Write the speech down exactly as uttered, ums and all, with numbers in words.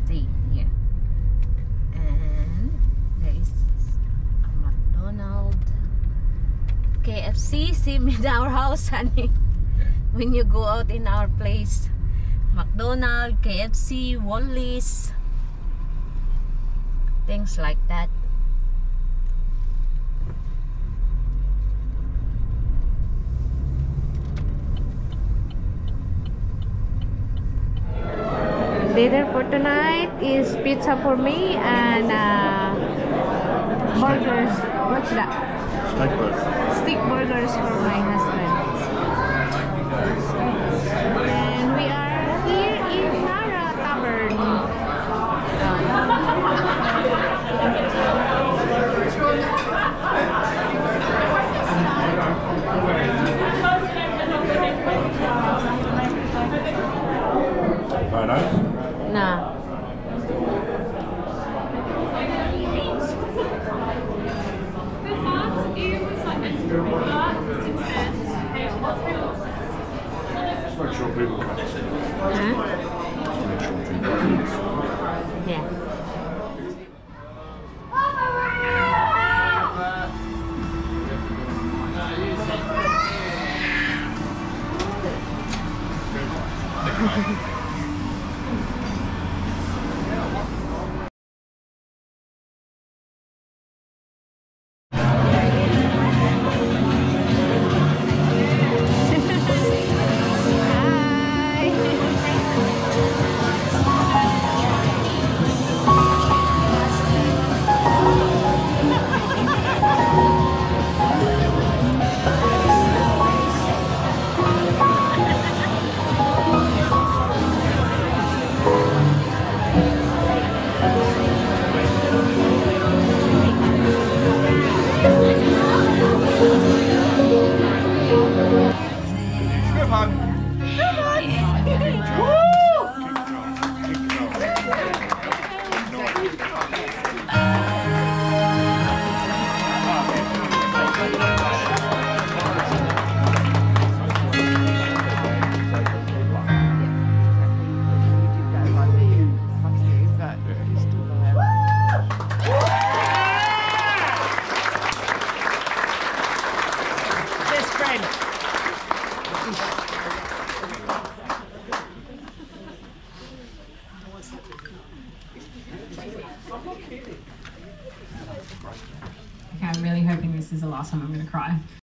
stay here. And there is a McDonald's, K F C, same in our house, honey. When you go out in our place, McDonald's, K F C, Wally's, things like that. Dinner for tonight is pizza for me and uh, burgers. What's that? Steak burgers. Stick burgers for my husband. And we are here in Nowra Tavern. Very nice. Nah. Just make sure people can. Huh? Just make sure people can. Yeah. Okay, I'm really hoping this is the last time I'm going to cry.